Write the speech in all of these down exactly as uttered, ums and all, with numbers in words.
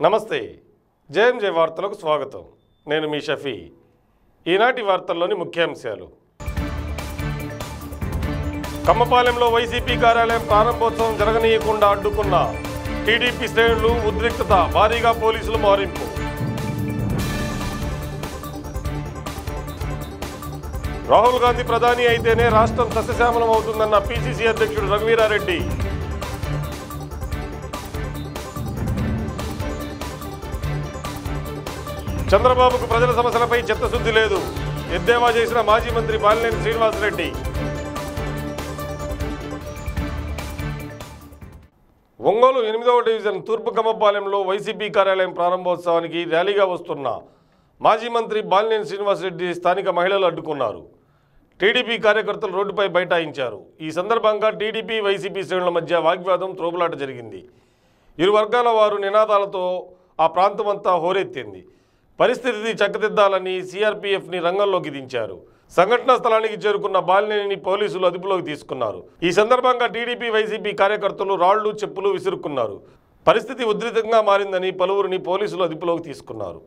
నమస్తే జేఎంజే వార్తలకు స్వాగతం. నేను మీ షఫీ. ఈనాటి వార్తల్లోని ముఖ్యాంశాలు. కమ్మపాలెంలో వైసీపీ కార్యాలయం ప్రారంభోత్సవం జరగనీయకుండా అడ్డుకున్న టీడీపీ శ్రేణులు, ఉద్రిక్తత, భారీగా పోలీసులు మోహరింపు. రాహుల్ గాంధీ ప్రధాని అయితేనే రాష్ట్రం సస్యశ్యామలం అవుతుందన్న పీసీసీ అధ్యక్షుడు రఘువీరారెడ్డి. చంద్రబాబుకు ప్రజల సమస్యలపై చిత్తశుద్ధి లేదు, ఎద్దేవా చేసిన మాజీ మంత్రి బాలినేని శ్రీనివాసరెడ్డి. ఒంగోలు ఎనిమిదవ డివిజన్ తూర్పు కమ్మపాలెంలో వైసీపీ కార్యాలయం ప్రారంభోత్సవానికి ర్యాలీగా వస్తున్న మాజీ మంత్రి బాలినేని శ్రీనివాసరెడ్డి స్థానిక మహిళలు అడ్డుకున్నారు. టీడీపీ కార్యకర్తలు రోడ్డుపై బైఠాయించారు. ఈ సందర్భంగా టీడీపీ, వైసీపీ శ్రేణుల మధ్య వాగ్వాదం, త్రోగులాట జరిగింది. ఇరు వర్గాల వారు నినాదాలతో ఆ ప్రాంతమంతా హోరెత్తింది. పరిస్థితిని చక్కదిద్దాలని సీఆర్పీఎఫ్ని రంగంలోకి దించారు. సంఘటనా స్థలానికి చేరుకున్న బాలినేనిని పోలీసులు అదుపులోకి తీసుకున్నారు. ఈ సందర్భంగా టీడీపీ, వైసీపీ కార్యకర్తలు రాళ్లు, చెప్పులు విసురుకున్నారు. పరిస్థితి ఉద్రిక్తంగా మారిందని పలువురిని పోలీసులు అదుపులోకి తీసుకున్నారు.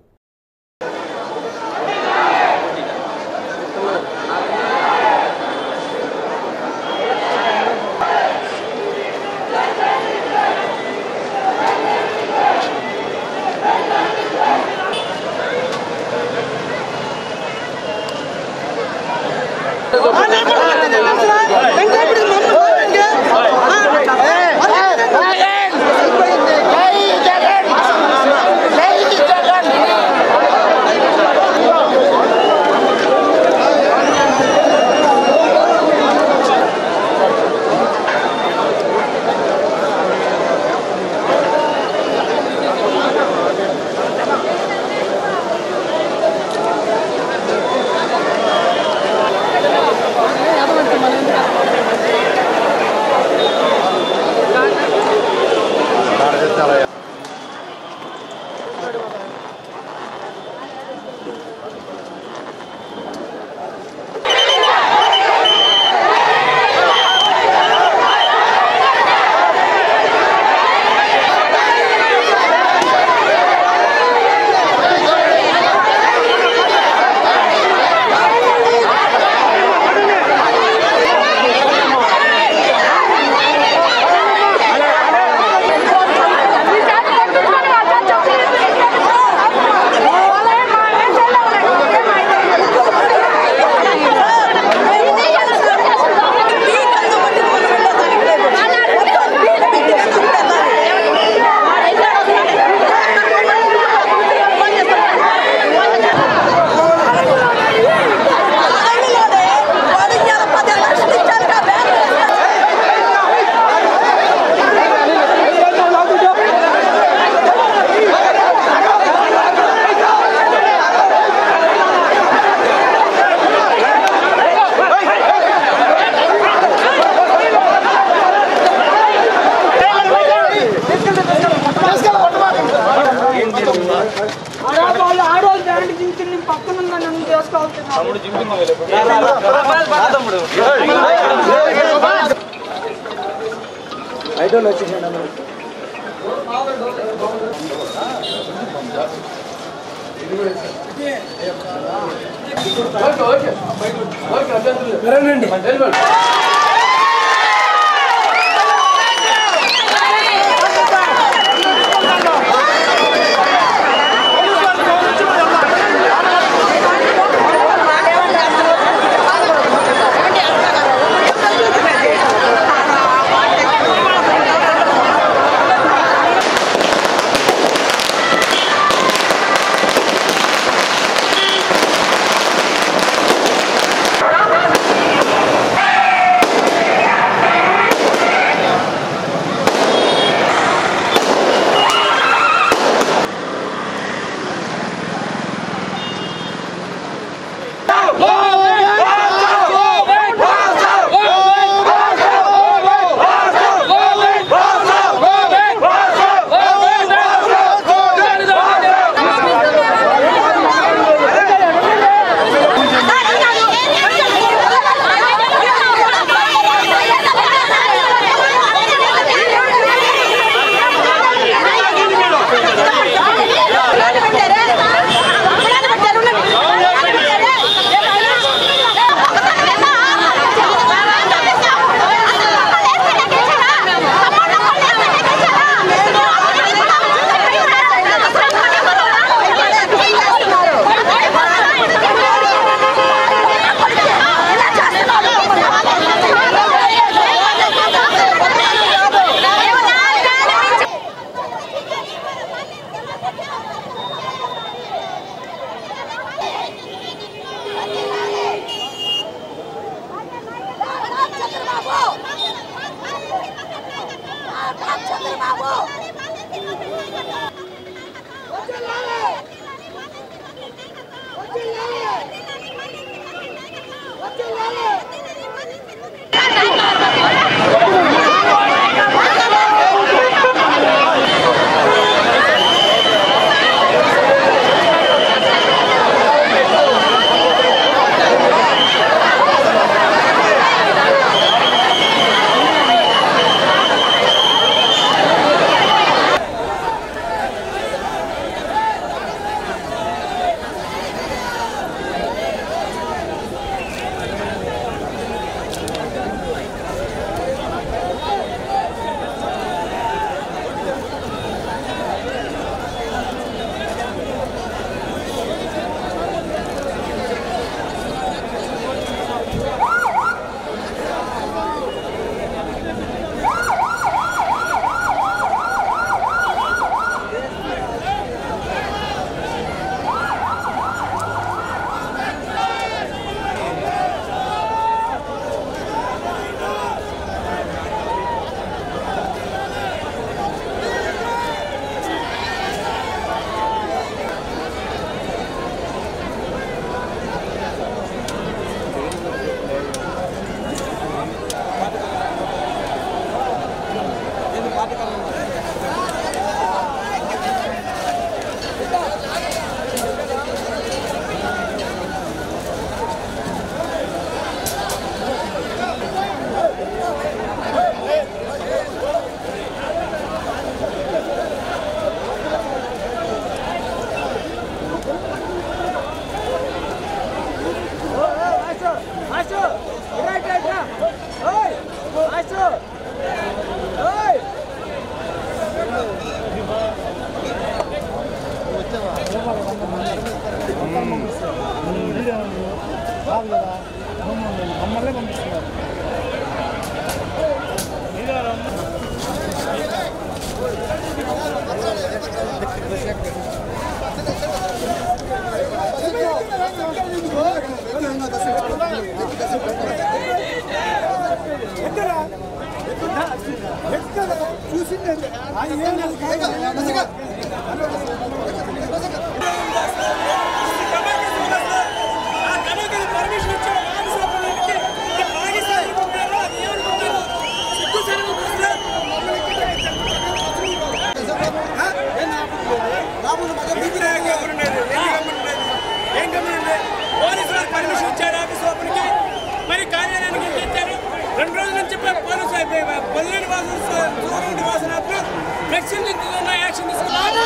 మరి కార్యాలయానికి ఎక్కించారు. రెండు రోజుల నుంచి పోలీసు పల్లెని వాసన వాసన ఫ్లెక్సీలు తింటున్న యాక్షన్ తీసుకున్నారు.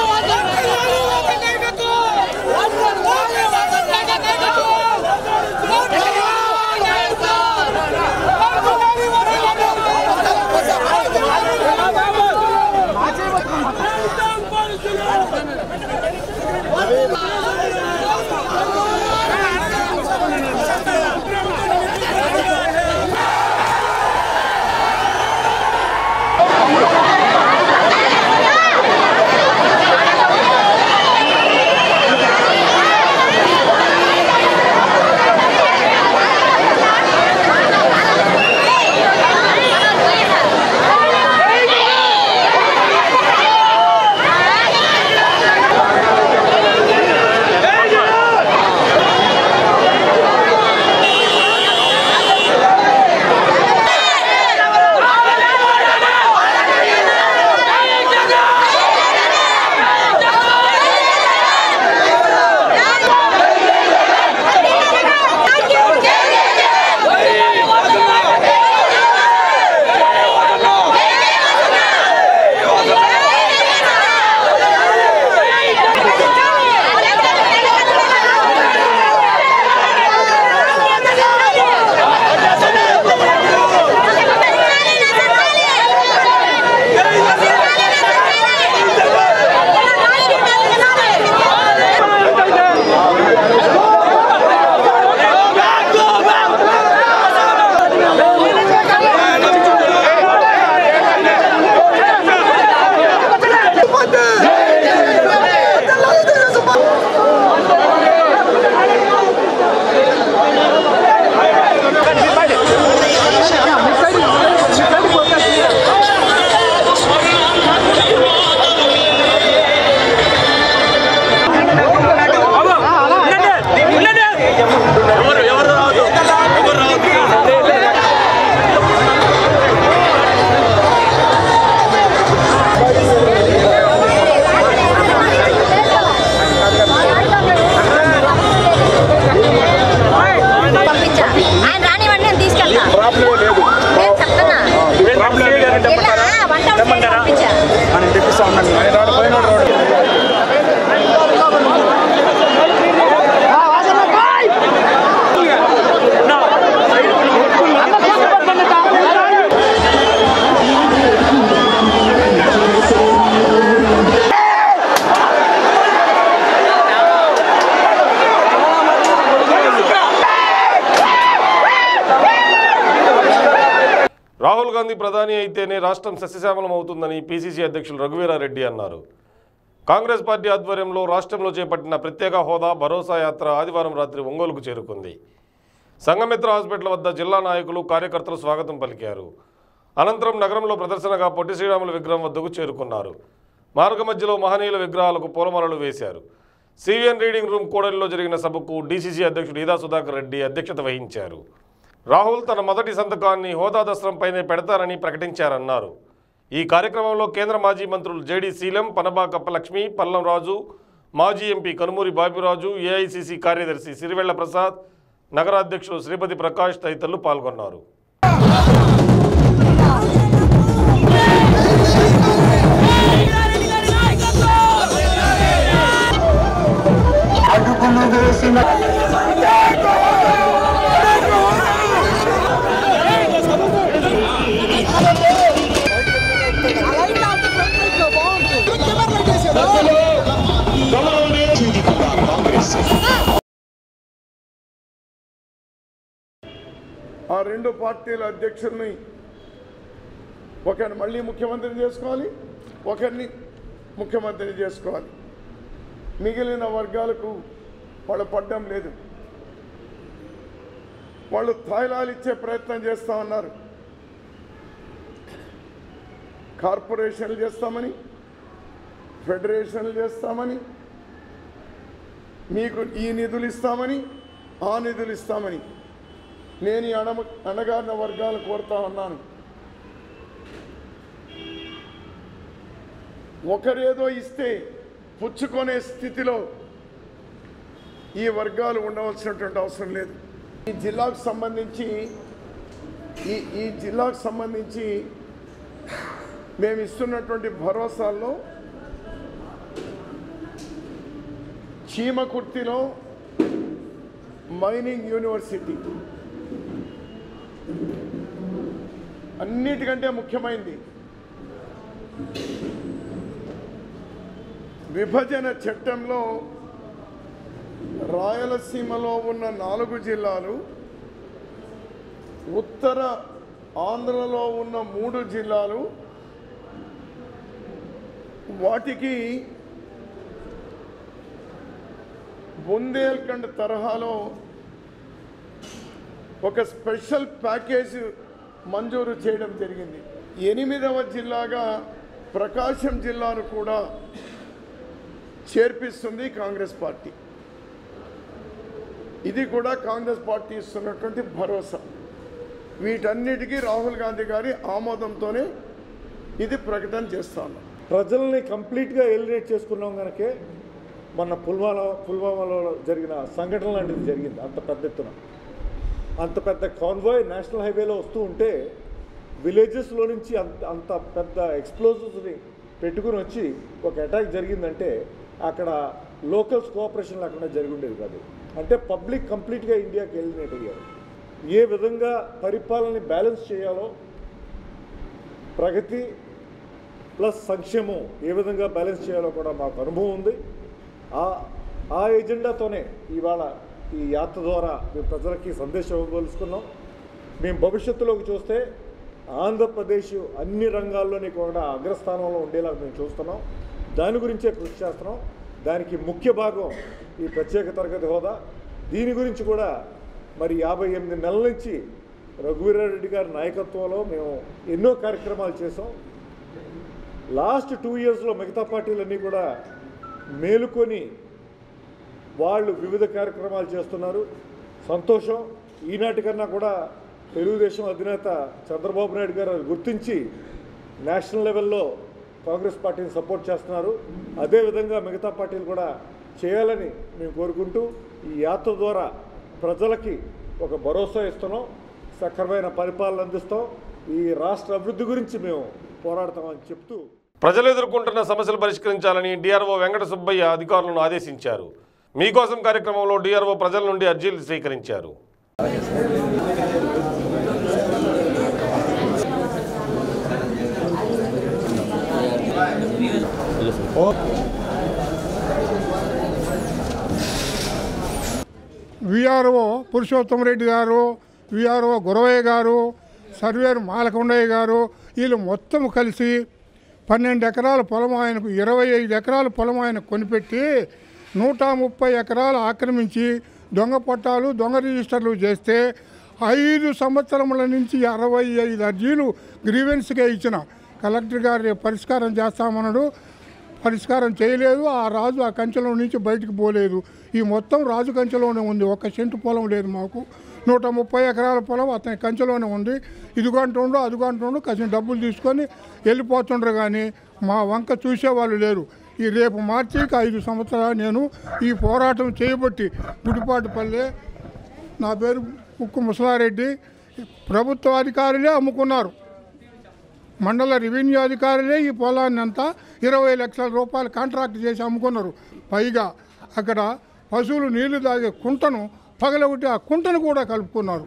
రాహుల్ గాంధీ ప్రధాని అయితేనే రాష్ట్రం సస్యశ్యామలం అవుతుందని పీసీసీ అధ్యక్షులు రఘువీరారెడ్డి అన్నారు. కాంగ్రెస్ పార్టీ ఆధ్వర్యంలో రాష్ట్రంలో చేపట్టిన ప్రత్యేక హోదా భరోసా యాత్ర ఆదివారం రాత్రి ఒంగోలుకు చేరుకుంది. సంఘమిత్ర హాస్పిటల్ వద్ద జిల్లా నాయకులు కార్యకర్తలు స్వాగతం పలికారు. అనంతరం నగరంలో ప్రదర్శనగా పొట్టి శ్రీరాముల విగ్రహం వద్దకు చేరుకున్నారు. మార్గ మధ్యలో మహనీయుల విగ్రహాలకు పూలమాలలు వేశారు. సివిఎన్ రీడింగ్ రూమ్ కూడలిలో జరిగిన సభకు డీసీసీ అధ్యక్షుడు ఈదా సుధాకర్ రెడ్డి అధ్యక్షత వహించారు. రాహుల్ తన మొదటి సంతకాన్ని హోదా దస్త్రంపైనే పెడతారని ప్రకటించారన్నారు. ఈ కార్యక్రమంలో కేంద్ర మాజీ మంత్రులు జేడీ శీలం, పనబాక లక్ష్మి, పల్లం రాజు, మాజీ ఎంపీ కనుమూరి బాబిరాజు, ఏఐసీసీ కార్యదర్శి సిరివెళ్ల ప్రసాద్, నగరాధ్యక్షుడు శ్రీపతి ప్రకాష్ తదితరులు పాల్గొన్నారు. ఆ రెండు పార్టీల అధ్యక్షుల్ని ఒకరిని మళ్ళీ ముఖ్యమంత్రిని చేసుకోవాలి, ఒకరిని ముఖ్యమంత్రిని చేసుకోవాలి. మిగిలిన వర్గాలకు వాళ్ళు పడ్డం లేదు. వాళ్ళు తాయిలాలు ఇచ్చే ప్రయత్నం చేస్తూ ఉన్నారు. కార్పొరేషన్లు చేస్తామని, ఫెడరేషన్లు చేస్తామని, మీకు ఈ నిధులు ఇస్తామని, ఆ నిధులు ఇస్తామని నేను ఈ అణ అణగారిన వర్గాలు కోరుతా ఉన్నాను. ఒకరేదో ఇస్తే పుచ్చుకునే స్థితిలో ఈ వర్గాలు ఉండవలసినటువంటి అవసరం లేదు. ఈ జిల్లాకు సంబంధించి ఈ ఈ జిల్లాకు సంబంధించి మేము ఇస్తున్నటువంటి భరోసాల్లో చీమకుర్తిలో మైనింగ్ యూనివర్సిటీ అన్నిటికంటే ముఖ్యమైనది. విభజన చట్టంలో రాయలసీమలో ఉన్న నాలుగు జిల్లాలు, ఉత్తర ఆంధ్రలో ఉన్న మూడు జిల్లాలు, వాటికి బుందేల్ఖండ్ తరహాలో ఒక స్పెషల్ ప్యాకేజ్ మంజూరు చేయడం జరిగింది. ఎనిమిదవ జిల్లాగా ప్రకాశం జిల్లాను కూడా చేర్పిస్తుంది కాంగ్రెస్ పార్టీ. ఇది కూడా కాంగ్రెస్ పార్టీ ఇస్తున్నటువంటి భరోసా. వీటన్నిటికీ రాహుల్ గాంధీ గారి ఆమోదంతోనే ఇది ప్రకటన చేస్తాను. ప్రజల్ని కంప్లీట్గా ఎలిమినేట్ చేసుకున్నాం కనుకే మొన్న పుల్వామా పుల్వామాలో జరిగిన సంఘటన లాంటిది జరిగింది. అంత పెద్ద ఎత్తున అంత పెద్ద కాన్వాయ్ నేషనల్ హైవేలో వస్తూ ఉంటే విలేజెస్లో నుంచి అంత అంత పెద్ద ఎక్స్ప్లోజివ్స్ని పెట్టుకుని వచ్చి ఒక అటాక్ జరిగిందంటే అక్కడ లోకల్స్ కోఆపరేషన్ లేకుండా జరిగి ఉండేది కాదు. అంటే పబ్లిక్ కంప్లీట్గా ఇండియాకి ఎలిమినేట్ అయ్యారు. ఏ విధంగా పరిపాలనని బ్యాలెన్స్ చేయాలో, ప్రగతి ప్లస్ సంక్షేమం ఏ విధంగా బ్యాలెన్స్ చేయాలో కూడా మాకు అనుభవం ఉంది. ఆ ఆ ఎజెండాతోనే ఇవాళ ఈ యాత్ర ద్వారా మేము ప్రజలకి సందేశం ఇవ్వదలుచుకున్నాం. మేము భవిష్యత్తులోకి చూస్తే ఆంధ్రప్రదేశ్ అన్ని రంగాల్లోని కూడా అగ్రస్థానంలో ఉండేలా మేము చూస్తున్నాం. దాని గురించే కృషి చేస్తున్నాం. దానికి ముఖ్య భాగం ఈ ప్రత్యేక తరగతి హోదా. దీని గురించి కూడా మరి యాభై ఎనిమిది నెలల నుంచి రఘువీరారెడ్డి గారి నాయకత్వంలో మేము ఎన్నో కార్యక్రమాలు చేసాం. లాస్ట్ టూ ఇయర్స్లో మిగతా పార్టీలన్నీ కూడా మేలుకొని వాళ్ళు వివిధ కార్యక్రమాలు చేస్తున్నారు. సంతోషం. ఈనాటికన్నా కూడా తెలుగుదేశం అధినేత చంద్రబాబు నాయుడు గారు గుర్తించి నేషనల్ లెవెల్లో కాంగ్రెస్ పార్టీని సపోర్ట్ చేస్తున్నారు. అదేవిధంగా మిగతా పార్టీలు కూడా చేయాలని మేము కోరుకుంటూ ఈ యాత్ర ద్వారా ప్రజలకి ఒక భరోసా ఇస్తున్నాం. సక్రమైన పరిపాలన అందిస్తాం. ఈ రాష్ట్ర అభివృద్ధి గురించి మేము పోరాడతామని చెప్తూ ప్రజలు ఎదుర్కొంటున్న సమస్యలు పరిష్కరించాలని డిఆర్ఓ వెంకట సుబ్బయ్య అధికారులను ఆదేశించారు. మీకోసం కార్యక్రమంలో డిఆర్ఓ ప్రజల నుండి అర్జీలు స్వీకరించారు. విఆర్ఓ పురుషోత్తమరెడ్డి గారు, విఆర్ఓ గురవయ్య గారు, సర్వేరు మాలకొండయ్య గారు వీళ్ళు మొత్తం కలిసి పన్నెండు ఎకరాల పొలం ఆయనకు ఇరవై ఐదు ఎకరాల పొలం ఆయనకు కొనిపెట్టి నూట ముప్పై ఎకరాలు ఆక్రమించి దొంగ పట్టాలు దొంగ రిజిస్టర్లు చేస్తే ఐదు సంవత్సరముల నుంచి అరవై ఐదు అర్జీలు గ్రీవెన్స్గా ఇచ్చిన కలెక్టర్ గారు పరిష్కారం చేస్తామన్నాడు. పరిష్కారం చేయలేదు. ఆ రాజు ఆ కంచెలో నుంచి బయటకు పోలేదు. ఈ మొత్తం రాజు కంచెలోనే ఉంది. ఒక సెంటు పొలం లేదు మాకు. నూట ముప్పై ఎకరాల పొలం అతని కంచెలోనే ఉంది. ఇదిగో అంటుండ్రు అదిగో అంటుండ్రు కాసిన డబ్బులు తీసుకొని వెళ్ళిపోతుండ్రు. కానీ మా వంక చూసేవాళ్ళు లేరు. ఈ రేపు మార్చికి ఐదు సంవత్సరాలు నేను ఈ పోరాటం చేయబట్టి గుడిపాటుపల్లె, నా పేరు ముక్కు ముసలారెడ్డి, ప్రభుత్వ అధికారులే అమ్ముకున్నారు. మండల రెవెన్యూ అధికారులే ఈ పొలాన్ని అంతా ఇరవై లక్షల రూపాయలు కాంట్రాక్ట్ చేసి అమ్ముకున్నారు. పైగా అక్కడ పశువులు నీళ్లు తాగే కుంటను పగలగొట్టి ఆ కుంటను కూడా కలుపుకున్నారు.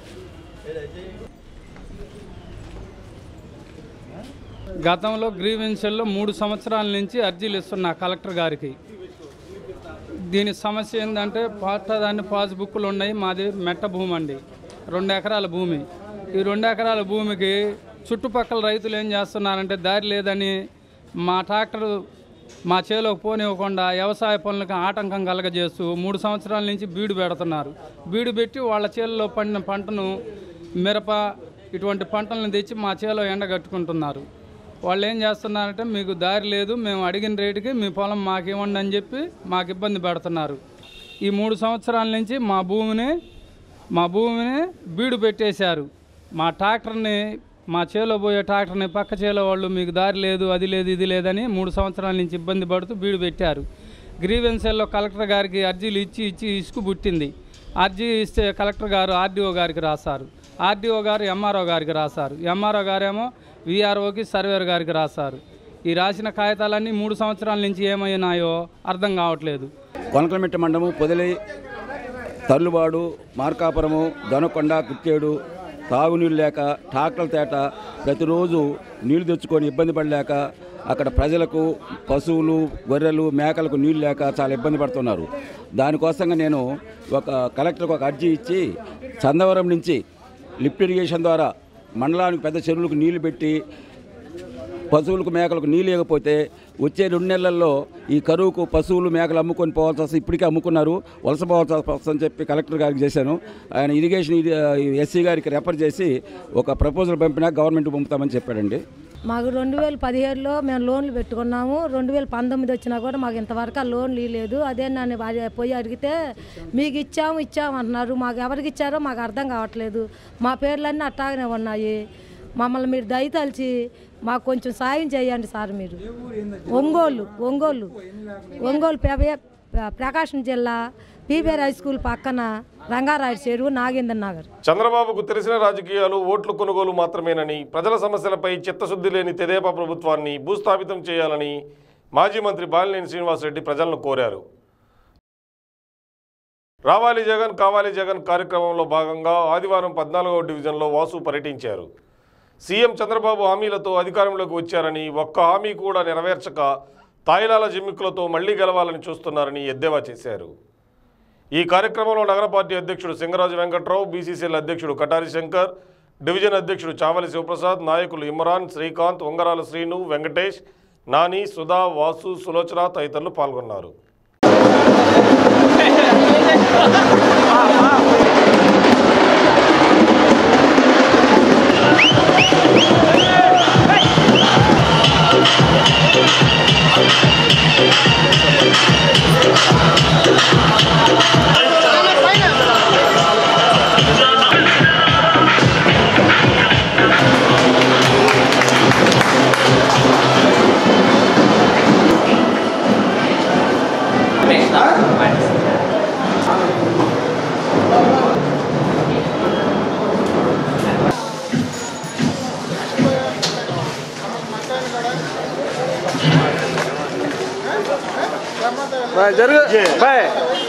గతంలో గ్రీవెన్షల్లో మూడు సంవత్సరాల నుంచి అర్జీలు ఇస్తున్నా కలెక్టర్ గారికి. దీని సమస్య ఏంటంటే పట్టదాన్ని పాస్బుక్లు ఉన్నాయి. మాది మెట్ట భూమి అండి, రెండు ఎకరాల భూమి. ఈ రెండు ఎకరాల భూమికి చుట్టుపక్కల రైతులు ఏం చేస్తున్నారంటే దారి లేదని మా ట్రాక్టర్ మా చేలోకి పోనివ్వకుండా వ్యవసాయ పనులకు ఆటంకం కలగజేస్తూ మూడు సంవత్సరాల నుంచి బీడు పెడుతున్నారు. బీడు పెట్టి వాళ్ళ చేలలో పండిన పంటను మిరప ఇటువంటి పంటలను తెచ్చి మా చేలో ఎండగట్టుకుంటున్నారు. వాళ్ళు ఏం చేస్తున్నారంటే మీకు దారి లేదు, మేము అడిగిన రేటుకి మీ పొలం మాకు ఇవ్వండి అని చెప్పి మాకు ఇబ్బంది పెడుతున్నారు. ఈ మూడు సంవత్సరాల నుంచి మా భూమిని మా భూమిని బీడు పెట్టేశారు. మా ట్రాక్టర్ని మా చేలో పోయే ట్రాక్టర్ని పక్క చేలో వాళ్ళు మీకు దారి లేదు, అది లేదు, ఇది లేదని మూడు సంవత్సరాల నుంచి ఇబ్బంది పడుతూ బీడు పెట్టారు. గ్రీవెన్సెల్లో కలెక్టర్ గారికి అర్జీలు ఇచ్చి ఇచ్చి ఇసుకు పుట్టింది. అర్జీ ఇస్తే కలెక్టర్ గారు ఆర్డీఓ గారికి రాశారు, ఆర్డీఓ గారు ఎంఆర్ఓ గారికి రాశారు, ఎంఆర్ఓ గారేమో విఆర్ఓకి సర్వేర్ గారికి రాశారు. ఈ రాసిన కాగితాలన్నీ మూడు సంవత్సరాల నుంచి ఏమైనాయో అర్థం కావట్లేదు. కొనకలమెట్ట మండము, పొదిలి, తర్లుబాడు, మార్కాపురము, దొనకొండ, కుక్కేడు తాగునీళ్ళు లేక ట్రాక్టర్ల తేట ప్రతిరోజు నీళ్లు తెచ్చుకొని ఇబ్బంది పడలేక అక్కడ ప్రజలకు పశువులు, గొర్రెలు, మేకలకు నీళ్ళు లేక చాలా ఇబ్బంది పడుతున్నారు. దానికోసంగా నేను ఒక కలెక్టర్కి ఒక అర్జీ ఇచ్చి చందవరం నుంచి లిఫ్ట్ ఇరిగేషన్ ద్వారా మండలానికి పెద్ద చెరువులకు నీళ్లు పెట్టి పశువులకు, మేకలకు నీళ్ళు ఇవ్వకపోతే వచ్చే రెండు నెలల్లో ఈ కరువుకు పశువులు, మేకలు అమ్ముకొని పోవాల్సి వస్తుంది. ఇప్పటికే అమ్ముకున్నారు, వలస పోవాల్సి వస్తుందని చెప్పి కలెక్టర్ గారికి చేశాను. ఆయన ఇరిగేషన్ ఎస్సీ గారికి రెఫర్ చేసి ఒక ప్రపోజల్ పంపినా గవర్నమెంట్ పంపుతామని చెప్పాడండి. మాకు రెండు వేల పదిహేడులో మేము లోన్లు పెట్టుకున్నాము. రెండు వేల పంతొమ్మిది వచ్చినా కూడా మాకు ఇంతవరకు ఆ లోన్లు ఇవ్వలేదు. అదే నన్ను పోయి అడిగితే మీకు ఇచ్చాము ఇచ్చాము అంటున్నారు. మాకు ఎవరికి ఇచ్చారో మాకు అర్థం కావట్లేదు. మా పేర్లన్నీ అట్టాగానే ఉన్నాయి. మమ్మల్ని మీరు దయతలిచి మాకు కొంచెం సాయం చేయండి సార్. మీరు ఒంగోలు ఒంగోలు ఒంగోలు ప్రకాశం జిల్లా పీబీఆర్ హై స్కూల్ పక్కన రంగారాయుడు చెరువు, నాగేంద్ర నగర్. చంద్రబాబుకు తెలిసిన రాజకీయాలు ఓట్లు కొనుగోలు మాత్రమేనని, ప్రజల సమస్యలపై చిత్తశుద్ధి లేని తెదేపా ప్రభుత్వాన్ని భూస్థాపితం చేయాలని మాజీ మంత్రి బాలినేని శ్రీనివాసరెడ్డి ప్రజలను కోరారు. రావాలి జగన్ కావాలి జగన్ కార్యక్రమంలో భాగంగా ఆదివారం పద్నాలుగవ డివిజన్లో వాసు పర్యటించారు. సీఎం చంద్రబాబు హామీలతో అధికారంలోకి వచ్చారని, ఒక్క హామీ కూడా నెరవేర్చక తాయిలాల జిమ్మిక్కులతో మళ్లీ గెలవాలని చూస్తున్నారని ఎద్దేవా చేశారు. ఈ కార్యక్రమంలో నగర పార్టీ అధ్యక్షుడు సింగరాజు వెంకట్రావు, బీసీసీఎల్ అధ్యక్షుడు కటారి శంకర్, డివిజన్ అధ్యక్షుడు చావలి శివప్రసాద్, నాయకులు ఇమ్రాన్, శ్రీకాంత్, ఉంగరాల శ్రీను, వెంకటేష్, నాని, సుధా, వాసు, సులోచన తదితరులు పాల్గొన్నారు. జరుగు బాయ్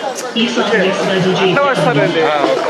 అంత వస్తానండి.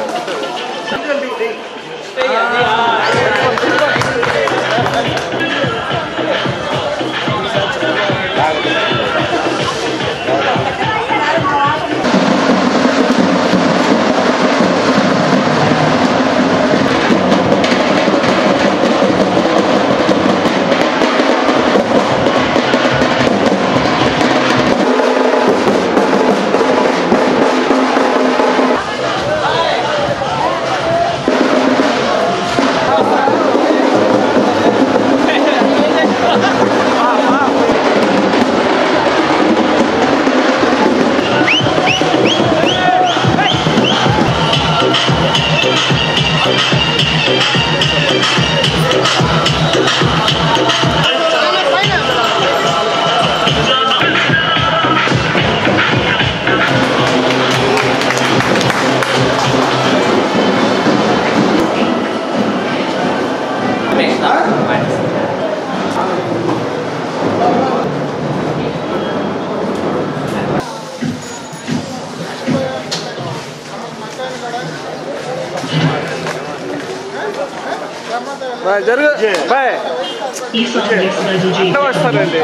జరుగు బాయ్ అంత వస్తానండి.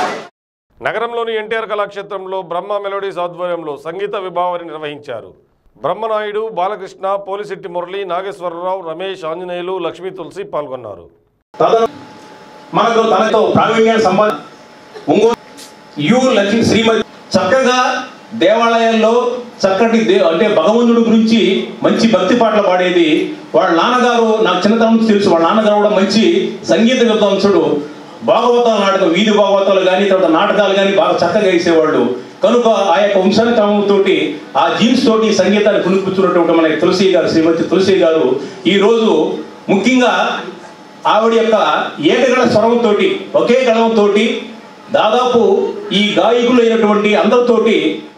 నగరంలోని ఎన్టీఆర్ కళాక్షేత్రంలో బ్రహ్మ మెలోడీస్ ఆధ్వర్యంలో సంగీత విభావరి నిర్వహించారు. బ్రహ్మనాయుడు, బాలకృష్ణ, పోలిశెట్టి మురళి, నాగేశ్వరరావు, రమేష్, ఆంజనేయులు, లక్ష్మీ తులసి పాల్గొన్నారు. మనకు తనతో ప్రావీణ్యం సంబంధ ఒంగోలు యు లక్ష్మి శ్రీమతి చక్కగా దేవాలయాల్లో చక్కటి దే అంటే భగవంతుడి గురించి మంచి భక్తి పాటలు పాడేది. వాళ్ళ నాన్నగారు నాకు చిన్నతనం నుంచి తెలుసు. వాళ్ళ నాన్నగారు కూడా మంచి సంగీత విద్వాంసుడు. భాగవతాలు నాటకం, వీధి భాగవతాలు కానీ తర్వాత నాటకాలు కానీ బాగా చక్కగా వేసేవాళ్ళు. కనుక ఆ యొక్క వంశానుక్రమంతో ఆ జీన్స్ తోటి సంగీతాన్ని పునిపుచ్చున్నటువంటి మన తులసి గారు, శ్రీమతి తులసి గారు ఈరోజు ముఖ్యంగా ఆవిడ యొక్క ఏకగళ స్వరంతో ఒకే గళంతో దాదాపు ఈ గాయకులు అయినటువంటి అందరితోటి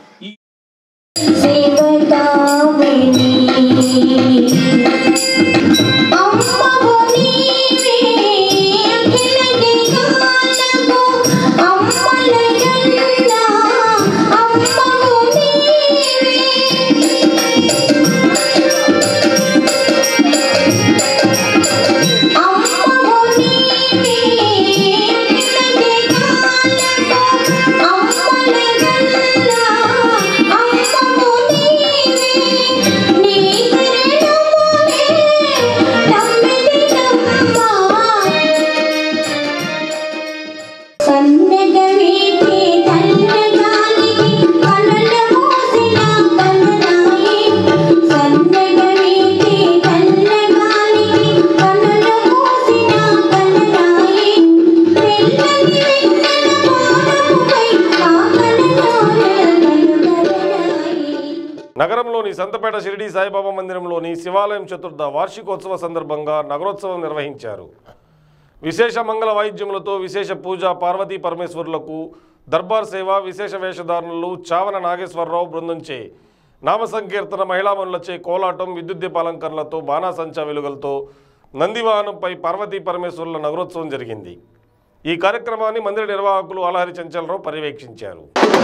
నగరంలోని సంతపేట షిరిడి సాయిబాబా మందిరంలోని శివాలయం చతుర్థ వార్షికోత్సవ సందర్భంగా నగరోత్సవం నిర్వహించారు. విశేష మంగళ వాయిద్యములతో విశేష పూజ, పార్వతీ పరమేశ్వరులకు దర్బార్ సేవ, విశేష వేషధారణలు, చావన నాగేశ్వరరావు బృందంచే నామ సంకీర్తన, మహిళామణులచే కోలాటం, విద్యుత్ దీపాలంకరణలతో, బాణాసంచా వెలుగులతో నందివాహనంపై పార్వతీ పరమేశ్వరుల నగరోత్సవం జరిగింది. ఈ కార్యక్రమాన్ని మందిర నిర్వాహకులు ఆలహరి చంచలరావు పర్యవేక్షించారు.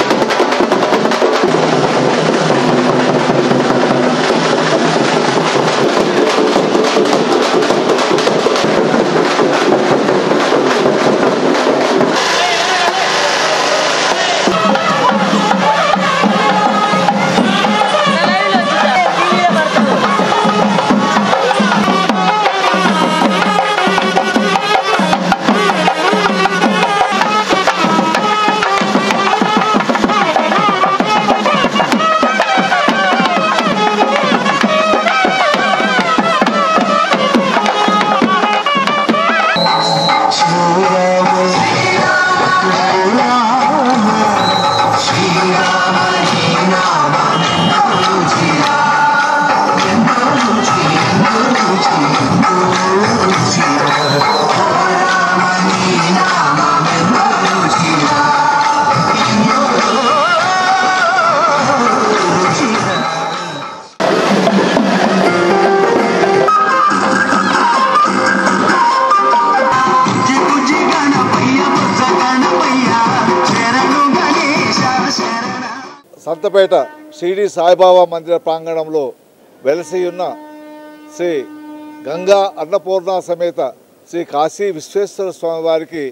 సంతపేట షిరిడి సాయిబాబా మందిర ప్రాంగణంలో వెలసి ఉన్న శ్రీ గంగా అన్నపూర్ణ సమేత శ్రీ కాశీ విశ్వేశ్వర స్వామి వారికి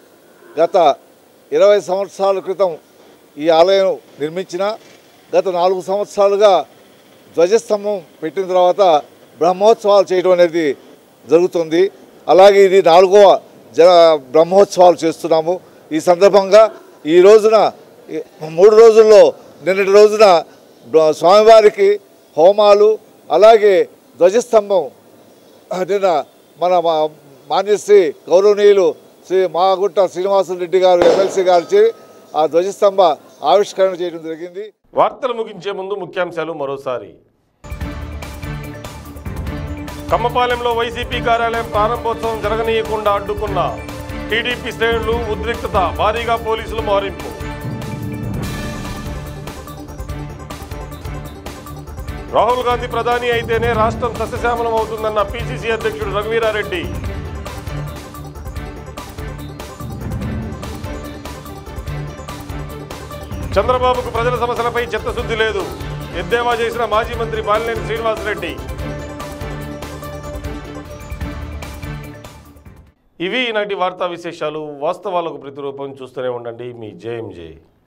గత ఇరవై సంవత్సరాల క్రితం ఈ ఆలయం నిర్మించిన గత నాలుగు సంవత్సరాలుగా ధ్వజస్తంభం పెట్టిన తర్వాత బ్రహ్మోత్సవాలు చేయడం అనేది జరుగుతుంది. అలాగే ఇది నాలుగవ జ బ్రహ్మోత్సవాలు చేస్తున్నాము. ఈ సందర్భంగా ఈ రోజున మూడు రోజుల్లో నిన్నటి రోజున స్వామివారికి హోమాలు, అలాగే ధ్వజస్తంభం నిన్న మన మాన్యశ్రీ గౌరవనీయులు శ్రీ మాగుంట శ్రీనివాసరెడ్డి గారు ఎమ్మెల్సీ గారు ఆ ధ్వజస్తంభ ఆవిష్కరణ చేయడం జరిగింది. వార్తలు ముగించే ముందు ముఖ్యాంశాలు మరోసారి. కమ్మపాలెంలో వైసీపీ కార్యాలయం ప్రారంభోత్సవం జరగనీయకుండా అడ్డుకున్న టీడీపీ శ్రేణులు, ఉద్రిక్తత, భారీగా పోలీసులు మోహరింపు. రాహుల్ గాంధీ ప్రధాని అయితేనే రాష్ట్రం సస్యశ్యామలం అవుతుందన్న పీసీసీ అధ్యక్షుడు రఘువీరారెడ్డి. చంద్రబాబుకు ప్రజల సమస్యలపై చిత్తశుద్ధి లేదు, ఎద్దేవా చేసిన మాజీ మంత్రి బాలినేని శ్రీనివాసరెడ్డి. ఇవి ఈనాటి వార్తా విశేషాలు. వాస్తవాలకు ప్రతిరూపం చూస్తూనే ఉండండి మీ జేఎంజే.